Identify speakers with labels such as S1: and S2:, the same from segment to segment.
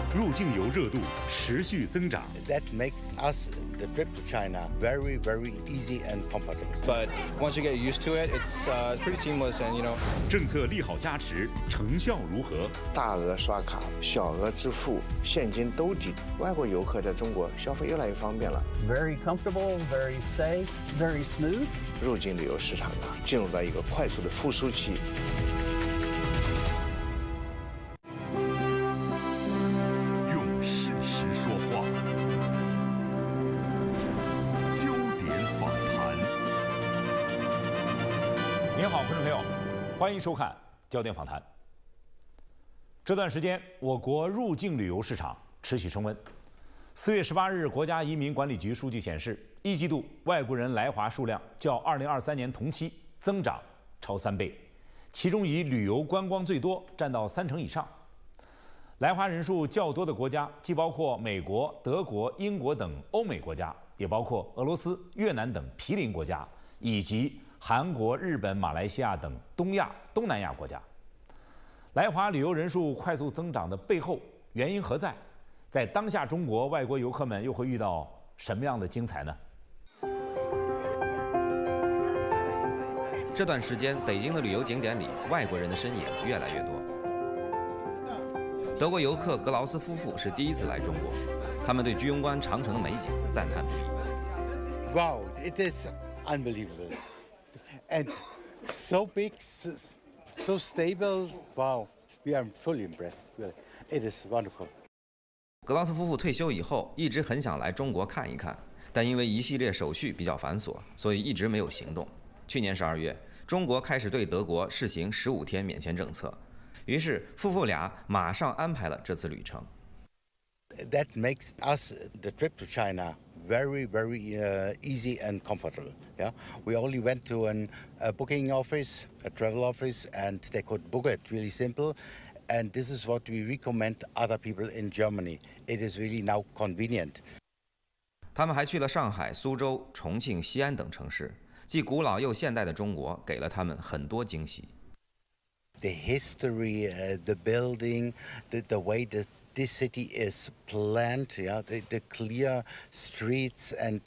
S1: 入境游热度持续增长。
S2: That makes us the trip to China very, very easy and comfortable.
S3: But once you get used to it, it's pretty seamless, and
S1: 政策利好加持，成效如何？
S4: 大额刷卡、小额支付、现金兜底，外国游客在中国消费越来越方便了。
S5: Very comfortable, very safe, very smooth.
S4: 入境旅游市场进入到一个快速的复苏期。
S1: 说话，焦点访谈。您好，观众朋友，欢迎收看焦点访谈。这段时间，我国入境旅游市场持续升温。4月18日，国家移民管理局数据显示，一季度外国人来华数量较2023年同期增长超3倍，其中以旅游观光最多，占到30%以上。 来华人数较多的国家，既包括美国、德国、英国等欧美国家，也包括俄罗斯、越南等毗邻国家，以及韩国、日本、马来西亚等东亚、东南亚国家。来华旅游人数快速增长的背后，原因何在？在当下中国，外国游客们又会遇到什么样的精彩呢？
S6: 这段时间，北京的旅游景点里，外国人的身影越来越多。 德国游客格劳斯夫妇是第一次来中国，他们对居庸关长城的美景赞叹不已。
S2: Wow, it is unbelievable, and so big, so stable. Wow, we are fully impressed. Really, it is wonderful.
S6: 格劳斯夫妇退休以后一直很想来中国看一看，但因为一系列手续比较繁琐，所以一直没有行动。去年12月，中国开始对德国试行15天免签政策。 于是，夫妇俩马上安排了这次旅程。
S2: That makes us the trip to China very, very easy and comfortable. Yeah, we only went to a booking office, a travel office, and they could book it really simple. And this is what we recommend other people in Germany. It is really now convenient.
S6: 他们还去了上海、苏州、重庆、西安等城市，既古老又现代的中国给了他们很多惊喜。
S2: The history, the building, the way that this city is planned, yeah, the clear streets and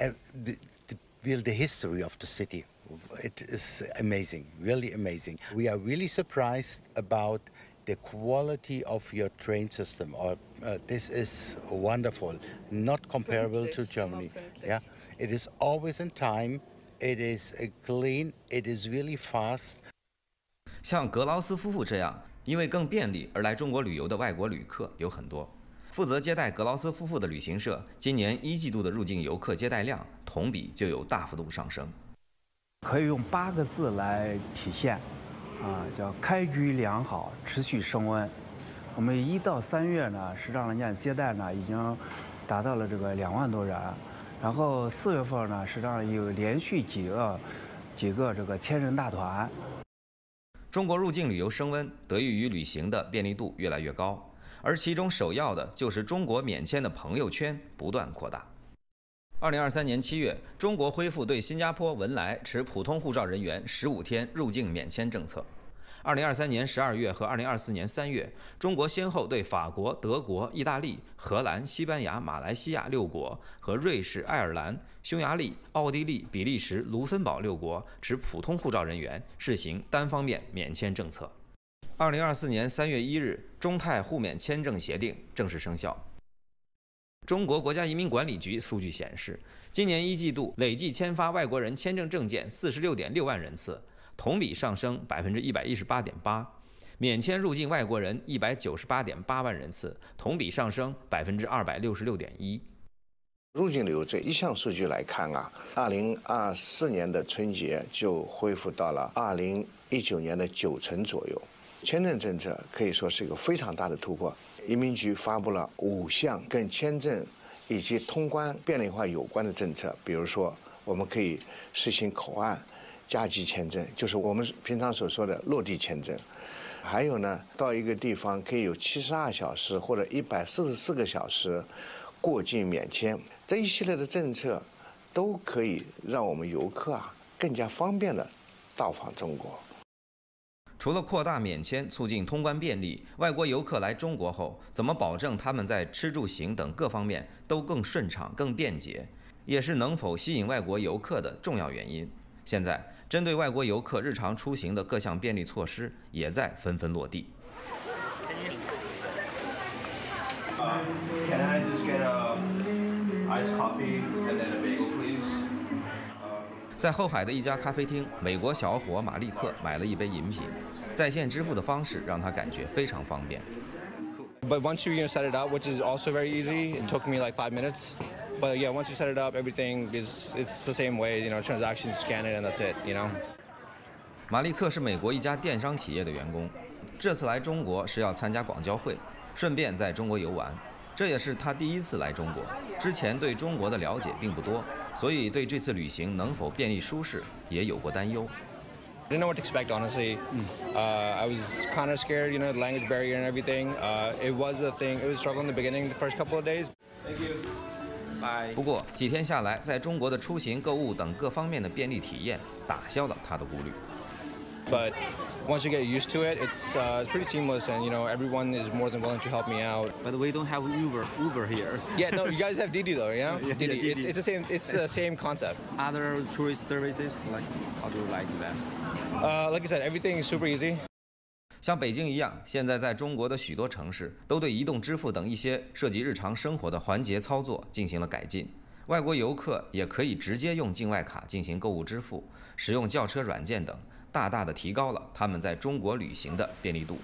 S2: the history of the city. It is amazing, really amazing. We are really surprised about the quality of your train system. This is wonderful, not comparable to Germany. Yeah, it is always in time. It is clean. It is really fast.
S6: 像格劳斯夫妇这样因为更便利而来中国旅游的外国旅客有很多。负责接待格劳斯夫妇的旅行社，今年1季度的入境游客接待量同比就有大幅度上升。
S5: 可以用8个字来体现，叫开局良好，持续升温。我们1到3月呢，实际上人家接待呢已经达到了这个2万多人，然后4月份呢，实际上有连续几个这个千人大团。
S6: 中国入境旅游升温，得益于旅行的便利度越来越高，而其中首要的就是中国免签的朋友圈不断扩大。2023年7月，中国恢复对新加坡、文莱持普通护照人员15天入境免签政策。2023年12月和2024年3月，中国先后对法国、德国、意大利、荷兰、西班牙、马来西亚6国和瑞士、爱尔兰、匈牙利、奥地利、比利时、卢森堡6国持普通护照人员试行单方面免签政策。2024年3月1日，中泰互免签证协定正式生效。中国国家移民管理局数据显示，今年1季度累计签发外国人签证证件46.6万人次。 同比上升118.8%，免签入境外国人198.8万人次，同比上升266.1%。
S4: 入境旅游这一项数据来看，2024年的春节就恢复到了2019年的90%左右。签证政策可以说是一个非常大的突破。移民局发布了5项跟签证以及通关便利化有关的政策，比如说我们可以实行口岸。 加急签证就是我们平常所说的落地签证，还有呢，到一个地方可以有72小时或者144个小时过境免签，这一系列的政策都可以让我们游客更加方便的到访中国。
S6: 除了扩大免签、促进通关便利，外国游客来中国后，怎么保证他们在吃住行等各方面都更顺畅、更便捷，也是能否吸引外国游客的重要原因。现在，针对外国游客日常出行的各项便利措施也在纷纷落地。
S3: Can I just get a iced coffee and then a bagel, please?
S6: 在后海的一家咖啡厅，美国小伙马利克买了一杯饮品，在线支付的方式让他感觉非常方便。
S3: But once you set it up, which is also very easy, it took me like 5 minutes. But yeah, once you set it up, everything it's the same way. Transactions, scan it, and that's it.
S6: 马利克是美国一家电商企业的员工，这次来中国是要参加广交会，顺便在中国游玩。这也是他第一次来中国，之前对中国的了解并不多，所以对这次旅行能否便利舒适也有过担忧。
S3: I didn't know what to expect, honestly. I was kind of scared, the language barrier and everything. It was a thing. It was a struggle in the beginning, the first couple of days. Thank you. Bye.
S6: 不过几天下来，在中国的出行、购物等各方面的便利体验，打消了他的顾虑。
S3: But once you get used to it, it's pretty seamless, and everyone is more than willing to help me out.
S7: But we don't have Uber here.
S3: Yeah, no, you guys have Didi though, yeah? Didi. It's the same. It's the same concept.
S7: Other tourist services, like how do you like that?
S3: Like I said, everything is super easy.
S6: 像北京一样，现在在中国的许多城市都对移动支付等一些涉及日常生活的环节操作进行了改进。外国游客也可以直接用境外卡进行购物支付，使用轿车软件等，大大的提高了他们在中国旅行的便利度。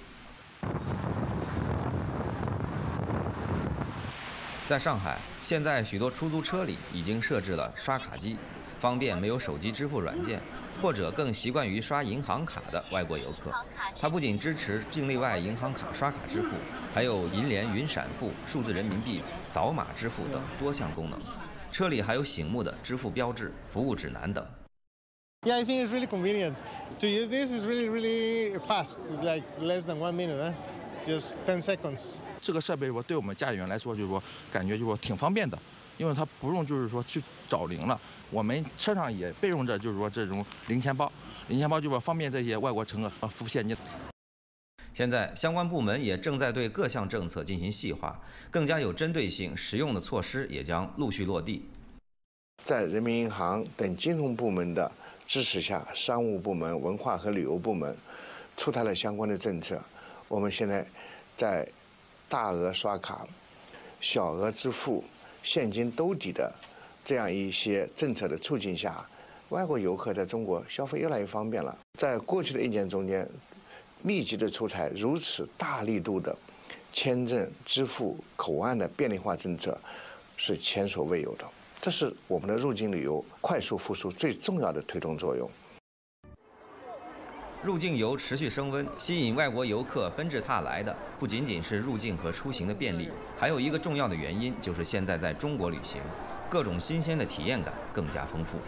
S6: 在上海，现在许多出租车里已经设置了刷卡机，方便没有手机支付软件或者更习惯于刷银行卡的外国游客。它不仅支持境内外银行卡刷卡支付，还有银联云闪付、数字人民币扫码支付等多项功能。车里还有醒目的支付标志、服务指南等。
S8: Yeah, I think it's really convenient. To use this is really fast. It's like less than 1 minute, just 10 seconds.
S9: 这个设备对我们驾驶员来说，感觉挺方便的，因为它不用去找零了。我们车上也备用着这种零钱包方便这些外国乘客付现金。
S6: 现在相关部门也正在对各项政策进行细化，更加有针对性、实用的措施也将陆续落地。
S4: 在人民银行等金融部门的支持下，商务部门、文化和旅游部门出台了相关的政策。我们现在在大额刷卡、小额支付、现金兜底的这样一些政策的促进下，外国游客在中国消费越来越方便了。在过去的1年中间，密集的出台如此大力度的签证、支付、口岸的便利化政策，是前所未有的。这是我们的入境旅游快速复苏最重要的推动作用。
S6: 入境游持续升温，吸引外国游客纷至沓来的不仅仅是入境和出行的便利，还有一个重要的原因就是现在在中国旅行，各种新鲜的体验感更加丰富。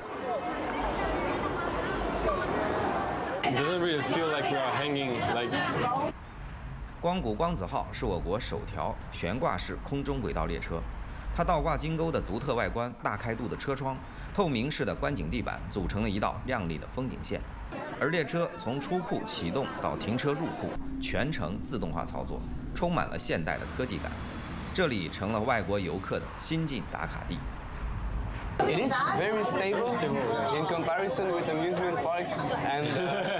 S10: Doesn't really feel like we are hanging like.
S6: 光谷光子号是我国首条悬挂式空中轨道列车，它倒挂金钩的独特外观、大开度的车窗、透明式的观景地板组成了一道亮丽的风景线。而列车从出库启动到停车入库，全程自动化操作，充满了现代的科技感。这里成了外国游客的新晋打卡地。
S10: It is very stable in comparison with amusement parks and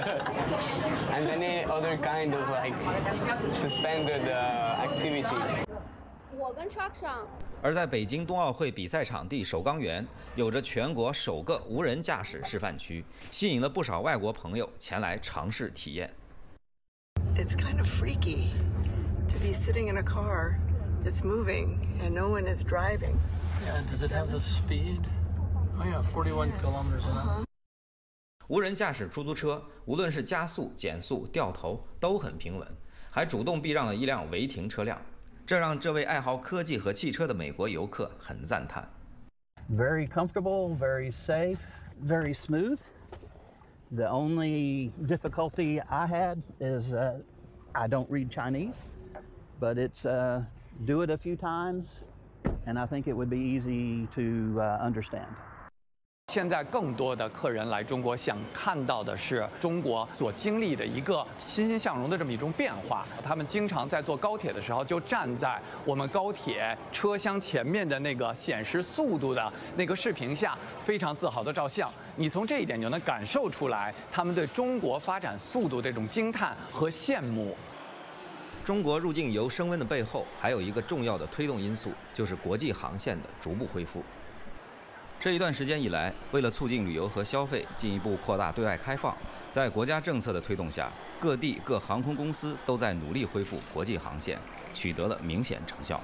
S10: any other kind of like suspended activity.
S11: 我跟 truck 上。
S6: 而在北京冬奥会比赛场地首钢园，有着全国首个无人驾驶示范区，吸引了不少外国朋友前来尝试体验。
S12: It's kind of freaky to be sitting in a car that's moving and no one is driving.
S13: Yeah, does it have the speed? Oh yeah, 41 kilometers an hour.
S6: 无人驾驶出租车，无论是加速、减速、掉头都很平稳，还主动避让了一辆违停车辆。这让这位爱好科技和汽车的美国游客很赞叹。
S14: Very comfortable, very safe, very smooth. The only difficulty I had is I don't read Chinese, but it's do it a few times, and I think it would be easy to understand.
S15: 现在更多的客人来中国，想看到的是中国所经历的一个欣欣向荣的这么一种变化。他们经常在坐高铁的时候，就站在我们高铁车厢前面的那个显示速度的那个视频下，非常自豪的照相。你从这一点就能感受出来，他们对中国发展速度这种惊叹和羡慕。
S6: 中国入境游升温的背后，还有一个重要的推动因素，就是国际航线的逐步恢复。这一段时间以来，为了促进旅游和消费，进一步扩大对外开放，在国家政策的推动下，各地各航空公司都在努力恢复国际航线，取得了明显成效。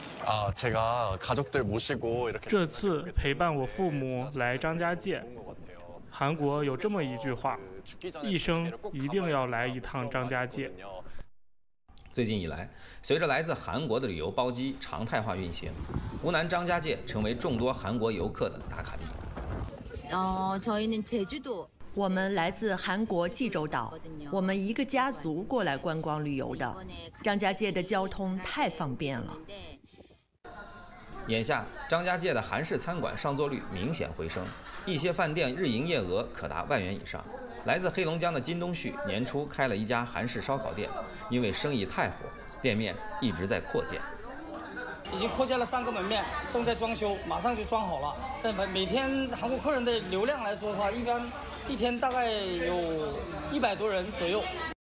S16: 这次陪伴我父母来张家界，韩国有这么一句话：一生一定要来一趟张家界。
S6: 最近以来，随着来自韩国的旅游包机常态化运行，湖南张家界成为众多韩国游客的打卡地。
S17: 我们来自韩国济州岛，我们一个家族过来观光旅游的。张家界的交通太方便了。
S6: 眼下，张家界的韩式餐馆上座率明显回升，一些饭店日营业额可达万元以上。来自黑龙江的金东旭年初开了一家韩式烧烤店，因为生意太火，店面一直在扩建。
S18: 已经扩建了3个门面，正在装修，马上就装好了。在每天韩国客人的流量来说的话，一般一天大概有100多人左右。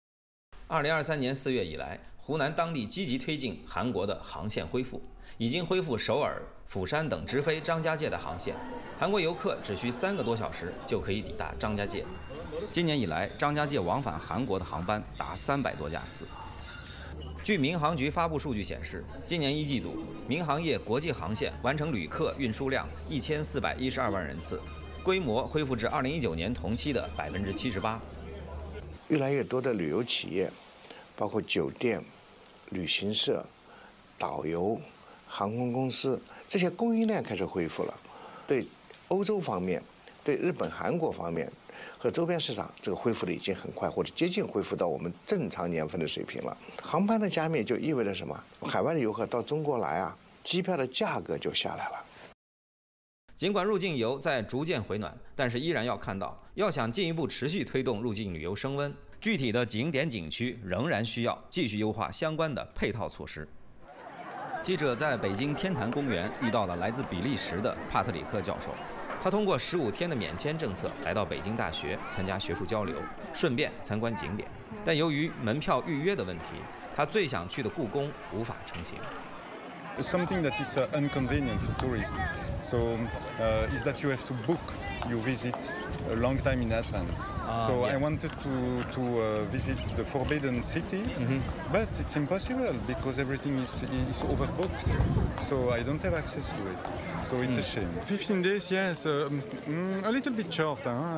S6: 2023年4月以来，湖南当地积极推进韩国的航线恢复，已经恢复首尔、釜山等直飞张家界的航线。韩国游客只需3个多小时就可以抵达张家界。今年以来，张家界往返韩国的航班达300多架次。据民航局发布数据显示，今年1季度，民航业国际航线完成旅客运输量1412万人次，规模恢复至2019年同期的78%。
S4: 越来越多的旅游企业，包括酒店、旅行社、导游、航空公司，这些供应链开始恢复了。对欧洲方面，对日本、韩国方面和周边市场，这个恢复的已经很快，或者接近恢复到我们正常年份的水平了。航班的加密就意味着什么？海外的游客到中国来啊，机票的价格就下来了。
S6: 尽管入境游在逐渐回暖，但是依然要看到，要想进一步持续推动入境旅游升温，具体的景点景区仍然需要继续优化相关的配套措施。记者在北京天坛公园遇到了来自比利时的帕特里克教授，他通过15天的免签政策来到北京大学参加学术交流，顺便参观景点。但由于门票预约的问题，他最想去的故宫无法成行。
S19: Something that is inconvenient for tourists, so is that you have to book your visit a long time in advance. So I wanted to visit the Forbidden City, but it's impossible because everything is overbooked. So I don't have access to it. So it's a shame. 15 days, yes, a little bit short.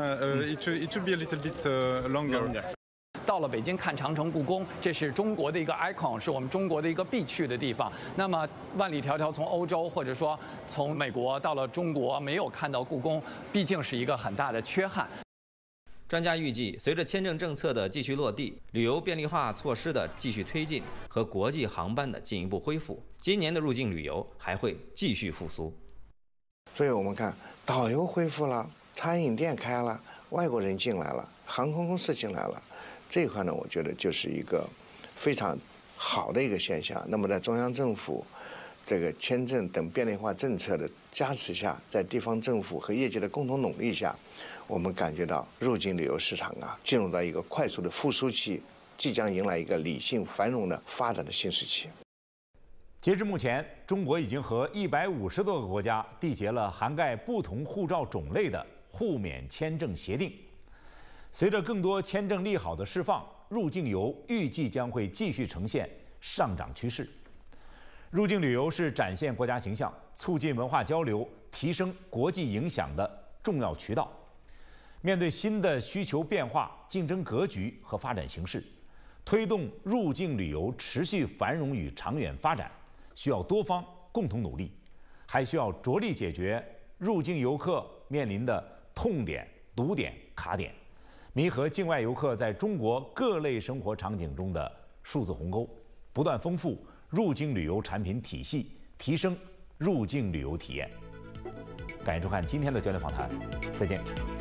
S19: It should be a little bit longer.
S15: 到了北京看长城、故宫，这是中国的一个 icon， 是我们中国的一个必去的地方。那么万里迢迢从欧洲或者说从美国到了中国，没有看到故宫，毕竟是一个很大的缺憾。
S6: 专家预计，随着签证政策的继续落地、旅游便利化措施的继续推进和国际航班的进一步恢复，今年的入境旅游还会继续复苏。
S4: 所以我们看，导游恢复了，餐饮店开了，外国人进来了，航空公司进来了。这一块呢，我觉得就是一个非常好的一个现象。那么在中央政府这个签证等便利化政策的加持下，在地方政府和业界的共同努力下，我们感觉到入境旅游市场啊进入到一个快速的复苏期，即将迎来一个理性繁荣的发展的新时期。
S1: 截至目前，中国已经和150多个国家缔结了涵盖不同护照种类的互免签证协定。随着更多签证利好的释放，入境游预计将会继续呈现上涨趋势。入境旅游是展现国家形象、促进文化交流、提升国际影响的重要渠道。面对新的需求变化、竞争格局和发展形势，推动入境旅游持续繁荣与长远发展，需要多方共同努力，还需要着力解决入境游客面临的痛点、堵点、卡点。弥合境外游客在中国各类生活场景中的数字鸿沟，不断丰富入境旅游产品体系，提升入境旅游体验。 感谢收看今天的焦点访谈，再见。